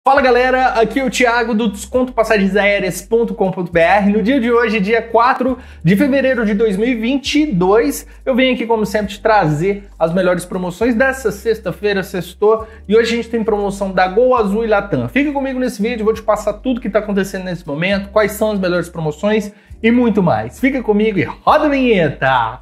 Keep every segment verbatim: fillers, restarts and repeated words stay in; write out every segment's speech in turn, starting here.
Fala galera, aqui é o Thiago do desconto passagens aéreas ponto com ponto br. No dia de hoje, dia quatro de fevereiro de dois mil e vinte e dois, eu venho aqui como sempre te trazer as melhores promoções dessa sexta-feira, sextou, e hoje a gente tem promoção da Gol, Azul e Latam. Fica comigo nesse vídeo, vou te passar tudo que está acontecendo nesse momento, quais são as melhores promoções e muito mais. Fica comigo e roda a vinheta!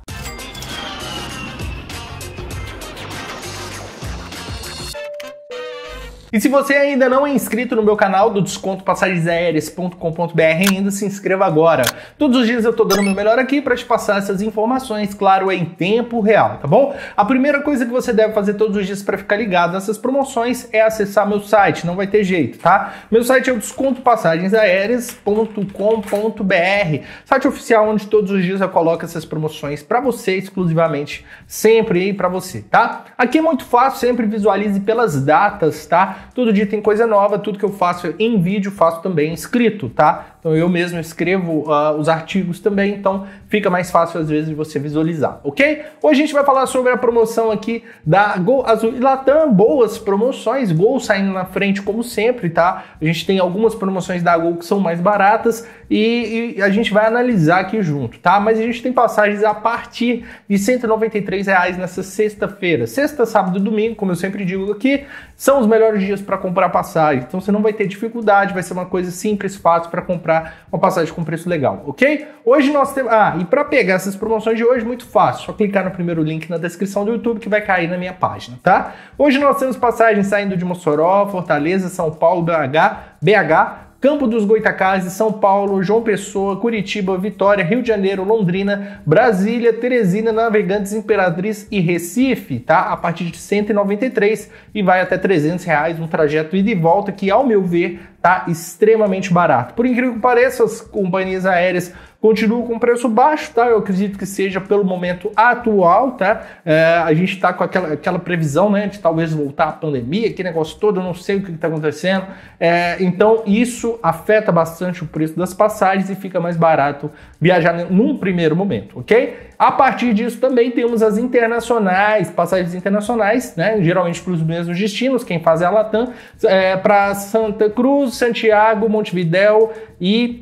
E se você ainda não é inscrito no meu canal do desconto passagens aéreas ponto com ponto br, ainda se inscreva agora. Todos os dias eu tô dando o meu melhor aqui para te passar essas informações, claro, em tempo real, tá bom? A primeira coisa que você deve fazer todos os dias para ficar ligado nessas promoções é acessar meu site, não vai ter jeito, tá? Meu site é o desconto passagens aéreas ponto com ponto br, site oficial onde todos os dias eu coloco essas promoções para você exclusivamente, sempre aí para você, tá? Aqui é muito fácil, sempre visualize pelas datas, tá? Todo dia tem coisa nova, tudo que eu faço em vídeo, faço também escrito, tá? Então eu mesmo escrevo uh, os artigos também, então fica mais fácil às vezes de você visualizar, ok? Hoje a gente vai falar sobre a promoção aqui da Gol, Azul e Latam, boas promoções, Gol saindo na frente como sempre, tá? A gente tem algumas promoções da Gol que são mais baratas e, e a gente vai analisar aqui junto, tá? Mas a gente tem passagens a partir de cento e noventa e três reais nessa sexta-feira. Sexta, sábado e domingo, como eu sempre digo aqui, são os melhores dias para comprar passagem, então você não vai ter dificuldade, vai ser uma coisa simples, fácil para comprar uma passagem com preço legal, ok? Hoje nós temos... Ah, e para pegar essas promoções de hoje, muito fácil, só clicar no primeiro link na descrição do YouTube que vai cair na minha página, tá? Hoje nós temos passagens saindo de Mossoró, Fortaleza, São Paulo, B H, B H, Campo dos Goytacazes, São Paulo, João Pessoa, Curitiba, Vitória, Rio de Janeiro, Londrina, Brasília, Teresina, Navegantes, Imperatriz e Recife, tá? A partir de cento e noventa e três e vai até trezentos reais, um trajeto ida e volta que, ao meu ver, tá extremamente barato. Por incrível que pareça, as companhias aéreas continuam com preço baixo, tá? Eu acredito que seja pelo momento atual, tá? É, a gente tá com aquela, aquela previsão, né, de talvez voltar a pandemia, aquele negócio todo, eu não sei o que está acontecendo. É, então, isso afeta bastante o preço das passagens e fica mais barato viajar num primeiro momento, ok? A partir disso também temos as internacionais, passagens internacionais, né? Geralmente para os mesmos destinos, quem faz é a Latam, é, para Santa Cruz, Santiago, Montevidéu e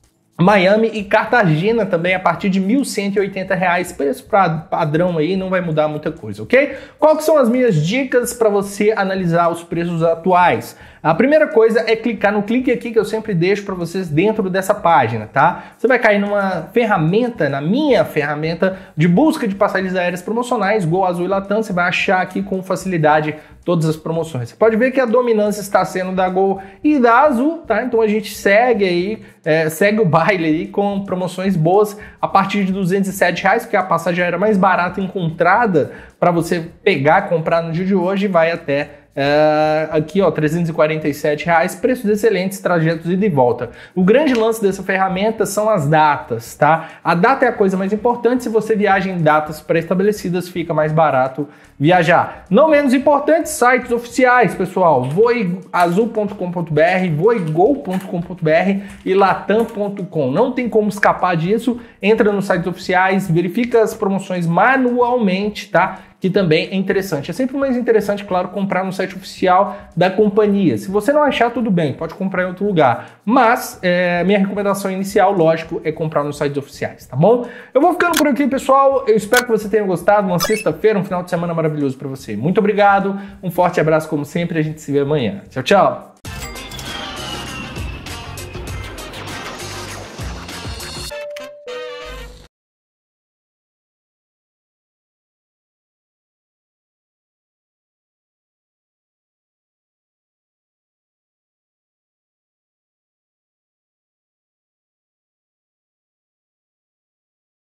Miami e Cartagena também a partir de mil cento e oitenta reais, preço padrão aí, não vai mudar muita coisa, ok? Quais que são as minhas dicas para você analisar os preços atuais? A primeira coisa é clicar no clique aqui que eu sempre deixo para vocês dentro dessa página, tá? Você vai cair numa ferramenta, na minha ferramenta de busca de passagens aéreas promocionais, Gol, Azul e Latam, você vai achar aqui com facilidade todas as promoções. Você pode ver que a dominância está sendo da Gol e da Azul, tá? Então a gente segue aí, é, segue o baile aí com promoções boas a partir de duzentos e sete reais, que é a passagem aérea mais barata encontrada para você pegar, comprar no dia de hoje, e vai até Uh, aqui ó, trezentos e quarenta e sete reais, preços excelentes, trajetos ida e volta. O grande lance dessa ferramenta são as datas, tá? A data é a coisa mais importante, se você viaja em datas pré-estabelecidas, fica mais barato viajar. Não menos importante, sites oficiais, pessoal, voe azul ponto com ponto br, voe gol ponto com ponto br e latam ponto com. Não tem como escapar disso, entra nos sites oficiais, verifica as promoções manualmente, tá? Que também é interessante. É sempre mais interessante, claro, comprar no site oficial da companhia. Se você não achar, tudo bem, pode comprar em outro lugar. Mas, é, minha recomendação inicial, lógico, é comprar nos sites oficiais, tá bom? Eu vou ficando por aqui, pessoal. Eu espero que você tenha gostado. Uma sexta-feira, um final de semana maravilhoso para você. Muito obrigado, um forte abraço como sempre, a gente se vê amanhã. Tchau, tchau!